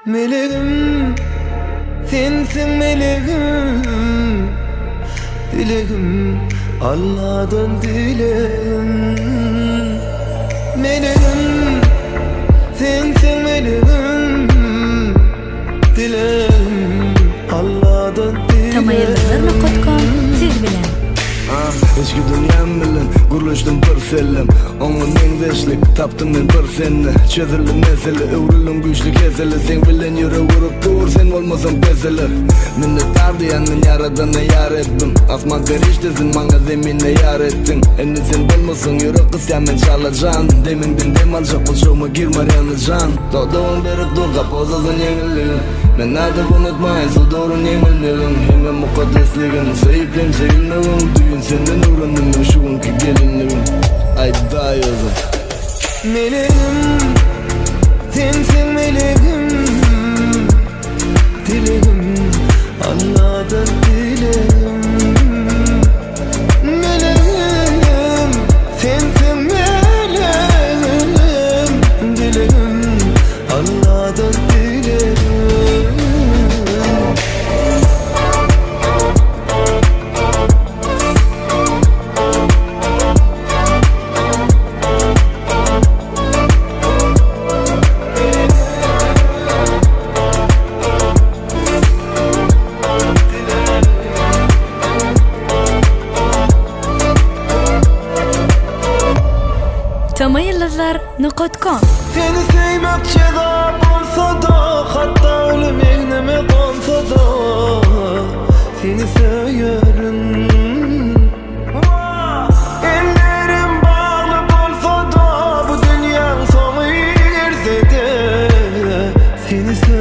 Meleğim, sensin meleğim, dileğim Allah'tan dileğim. Meleğim, sensin meleğim, dileğim Allah'tan dileğim. Tamayırlar.com siz bilen. Eski dünyam bilen guruluşdum bir film. Onun mengdeşlik taptım men bir seni. Çözüldüm mesele, öwrüldüm güçlü kesele. Sen bilen yürü vurup dur, sen olmasan bezele. Minnettar diyen yaradan'a yar ettim. Asman periştesin, bana zeminle yar ettin. Endi sen bilmesin, yürü kız ya men çalacan. Demindin dem alacak, bu şovma girmar yanacan. Doğduğun berip dur, kapozasın yenilin. Men adım unutmayın, su doğrun yenilin. Hemen mukaddesligin, seyiplem sevinmegin. Düğün senden öğrendim, şu anki gelinligin. Ay dayozum. Meleğim, sensin meleğim, dileğim Allah'tan dileğim. Meleğim, sensin meleğim, dileğim Allah'tan dileğim. Tamayırlar.com Seni sevmek ceza olsa da, hatta ölüm egneme konsa da seni severim. Ellerim bağlı olsa da, bu dünyanın sonu erse de seni severim.